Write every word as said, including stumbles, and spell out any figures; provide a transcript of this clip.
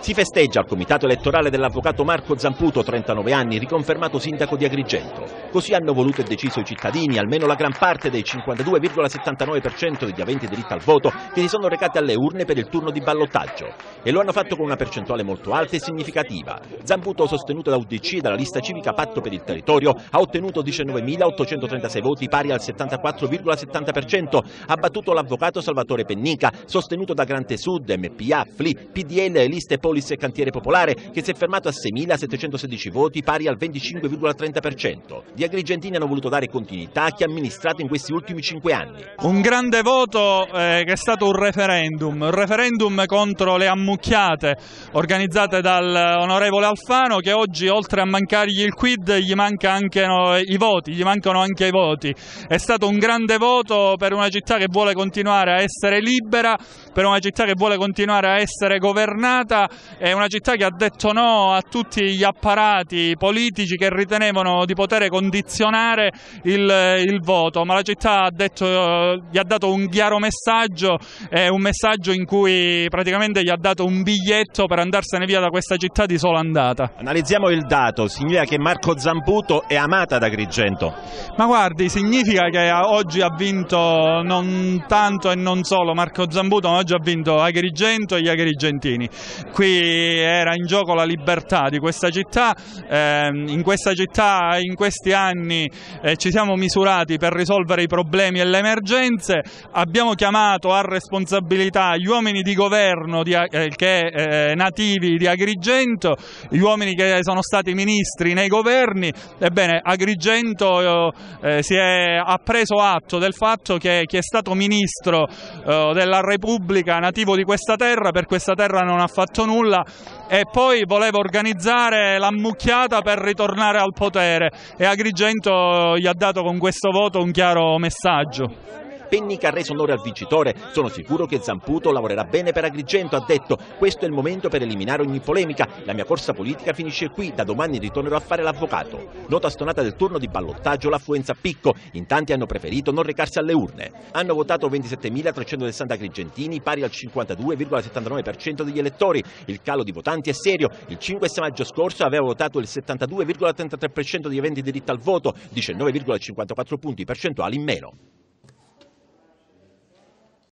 Si festeggia al comitato elettorale dell'avvocato Marco Zamputo, trentanove anni, riconfermato sindaco di Agrigento. Così hanno voluto e deciso i cittadini, almeno la gran parte dei cinquantadue virgola settantanove per cento degli aventi diritto al voto che si sono recati alle urne per il turno di ballottaggio. E lo hanno fatto con una percentuale molto alta e significativa. Zamputo, sostenuto da U D C e dalla lista civica Patto per il Territorio, ha ottenuto diciannovemilaottocentotrentasei voti, pari al settantaquattro virgola settanta per cento. Ha battuto l'avvocato Salvatore Pennica, sostenuto da Grante Sud, M P A, F L I, P D L, Liste Polis e Cantiere Popolare, che si è fermato a seimilasettecentosedici voti, pari al venticinque virgola trenta per cento. Gli agrigentini hanno voluto dare continuità a chi ha amministrato in questi ultimi cinque anni. Un grande voto eh, che è stato un referendum, un referendum contro le ammucchiate organizzate dall'onorevole Alfano, che oggi, oltre a mancargli il quid, gli manca anche no, i voti, gli mancano anche i voti. È stato un grande voto per una città che vuole continuare a essere libera, per una città che vuole continuare a essere governata, è una città che ha detto no a tutti gli apparati politici che ritenevano di poter condizionare il, il voto, ma la città ha detto, gli ha dato un chiaro messaggio, eh, un messaggio in cui praticamente gli ha dato un biglietto per andarsene via da questa città di sola andata. Analizziamo il dato, significa che Marco Zamputo è amata da Agrigento. Ma guardi, significa che oggi ha vinto non tanto e non solo Marco Zamputo, ma oggi ha vinto Agrigento e gli agrigentini. Qui era in gioco la libertà di questa città, eh, in questa città in questi anni eh, ci siamo misurati per risolvere i problemi e le emergenze, abbiamo chiamato a responsabilità gli uomini di governo di, eh, che, eh, nativi di Agrigento, gli uomini che sono stati ministri nei governi. Ebbene, Agrigento eh, si è, ha preso atto del fatto che chi è stato ministro eh, della Repubblica nativo di questa terra, per questa terra non ha fatto nulla, e poi voleva organizzare l'ammucchiata per ritornare al potere, e Agrigento gli ha dato con questo voto un chiaro messaggio. Pennica ha reso onore al vincitore. Sono sicuro che Zamputo lavorerà bene per Agrigento, ha detto. Questo è il momento per eliminare ogni polemica. La mia corsa politica finisce qui, da domani ritornerò a fare l'avvocato. Nota stonata del turno di ballottaggio, l'affluenza a picco. In tanti hanno preferito non recarsi alle urne. Hanno votato ventisettemila trecentosessanta agrigentini, pari al cinquantadue virgola settantanove per cento degli elettori. Il calo di votanti è serio. Il cinque maggio scorso aveva votato il settantadue virgola trentatré per cento degli aventi diritto al voto, diciannove virgola cinquantaquattro punti percentuali in meno.